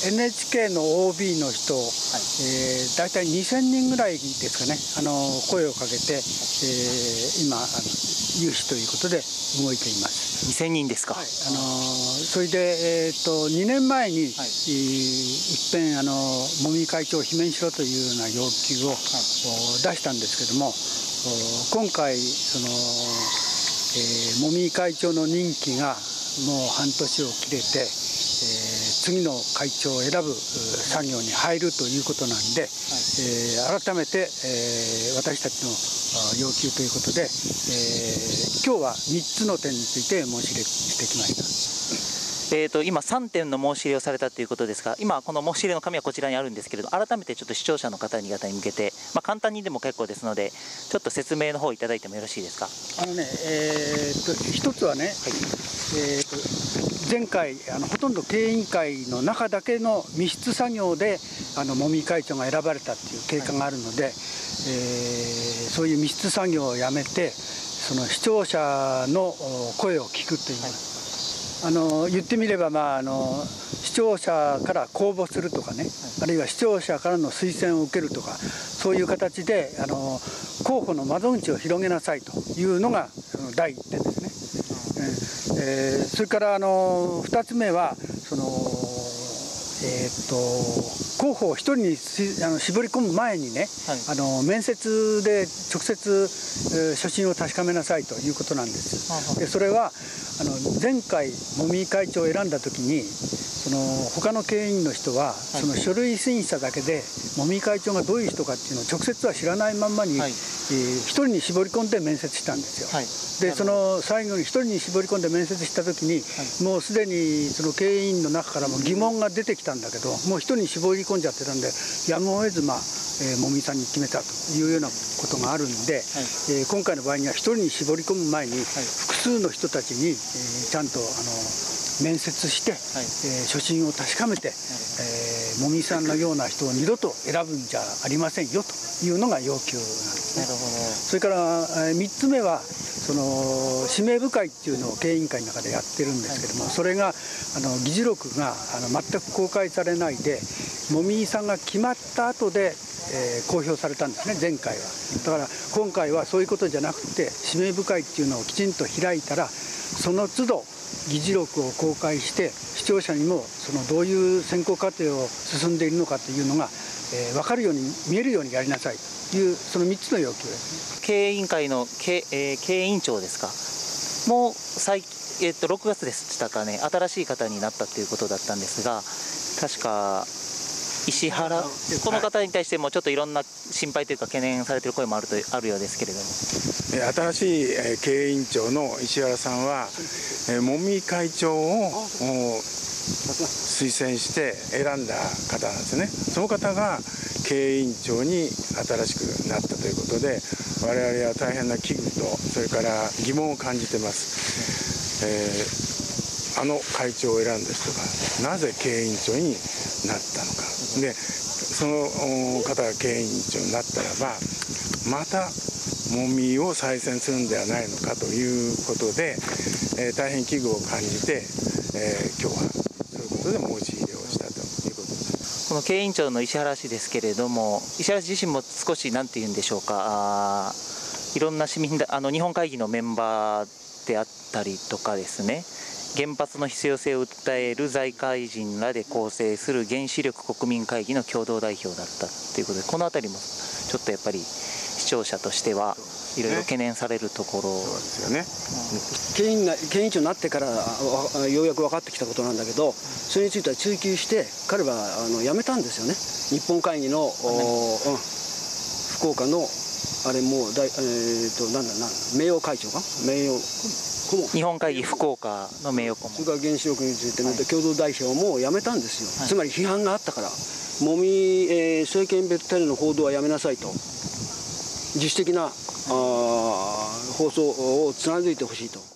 NHK の OB の人、大体2000人ぐらいですかね、声をかけて、今有志ということで動いています。 2000人ですか。 それで、2年前に、いっぺん茂木会長を罷免しろというような要求を、出したんですけども、今回茂木会長の任期がもう半年を切れて、次の会長を選ぶ作業に入るということなんで、改めて、私たちの要求ということで、今日は3つの点について申し入れしてきました。 今3点の申し入れをされたということですが、今この申し入れの紙はこちらにあるんですけれど、改めてちょっと視聴者の方に向けて、簡単にでも結構ですので、ちょっと説明の方いただいてもよろしいですか。 一つはね、前回ほとんど経営委員会の中だけの密室作業で茂木会長が選ばれたという経過があるので、そういう密室作業をやめて、その視聴者の声を聞くという。言ってみれば、視聴者から公募するとかね、あるいは視聴者からの推薦を受けるとか、そういう形で候補の窓口を広げなさいというのが第一点ですね。それから2つ目は候補を1人に絞り込む前にね、面接で直接所信を確かめなさいということなんです。でそれは前回茂木会長を選んだ時に他の経営員の人はその書類審査だけで茂木会長がどういう人かっていうのを直接は知らないまんまに1人に絞り込んで面接したんですよ。でその最後に1人に絞り込んで面接した時にもうすでにその経営員の中からも疑問が出てきたんだけど、もう1人に絞り込んじゃってたんで、やむを得ず茂木さんに決めたというようなことがあるんで、今回の場合には1人に絞り込む前に複数の人たちにちゃんと面接して、所信を確かめて、茂木さんのような人を二度と選ぶんじゃありませんよというのが要求なんですね。なるほど。それから3つ目は指名部会っていうのを経営委員会の中でやってるんですけども、それが議事録が全く公開されないで、茂木さんが決まった後で公表されたんですね、前回は。だから今回はそういうことじゃなくて、指名部会っていうのをきちんと開いたら、その都度議事録を公開して視聴者にもどういう選考過程を進んでいるのかというのが分かるように見えるようにやりなさいというその3つの要求ですね。 経営委員会の経営委員長ですか、もう6月でしたかね、新しい方になったということだったんですが、確か石原、この方に対してもちょっといろんな心配というか懸念されている声もあるようですけれども、 新しい経営委員長の石原さんは茂木会長を推薦して選んだ方なんですね。その方が経営委員長に新しくなったということで、我々は大変な危惧とそれから疑問を感じてます。会長を選んだ人がなぜ経営委員長になったのかで、その方が経営委員長になったらばまた茂木を再選するんではないのかということで、大変危惧を感じて、今日はそういうことで申し入れをしたということです。 この経営委員長の石原氏ですけれども、石原氏自身も少し何て言うんでしょうか、いろんな日本会議のメンバーであったりとかですね、原発の必要性を訴える財界人らで構成する原子力国民会議の共同代表だったということで、この辺りもちょっとやっぱり視聴者としてはいろいろ懸念されるところですよね。 経営委員長になってからようやく分かってきたことなんだけど、それについては追及して彼は辞めたんですよね。日本会議の福岡のあれも名誉会長か名誉日本会議福岡の名誉顧問、 それから原子力についての共同代表も辞めたんですよ。つまり批判があったから、茂木政権別テレの報道はやめなさいと、自主的な放送を貫いてほしいと。